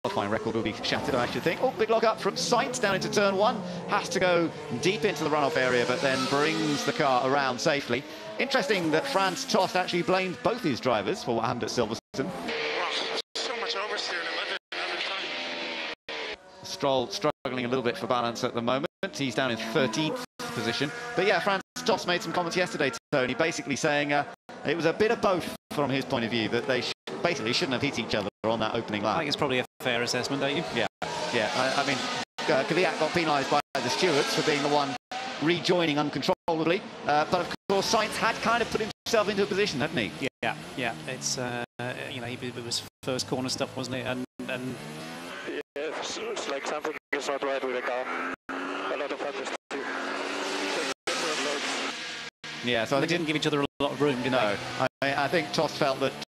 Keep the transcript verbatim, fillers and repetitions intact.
qualifying record will be shattered, I should think. Oh, big log up from Sainz down into turn one. Has to go deep into the runoff area, but then brings the car around safely. Interesting that Franz Tost actually blamed both his drivers for what happened at Silverstone. So much oversteering another time. Stroll struggling a little bit for balance at the moment. He's down in thirteenth position. But yeah, Franz Tost made some comments yesterday, Tony, basically saying uh, it was a bit of both from his point of view, that they sh basically shouldn't have hit each other on that opening lap. I think it's probably a fair assessment, don't you? Yeah, yeah. I, I mean, uh, Kvyat got penalised by the stewards for being the one rejoining uncontrollably, uh, but of course Sainz had kind of put himself into a position, hadn't he? Yeah, yeah. It's uh, you know, it was first corner stuff, wasn't it? And and yeah, it's, it's like something is not right with the car. A lot of others too. Yeah, so they I didn't think give each other a lot of room, did no. they? I, I think Tost felt that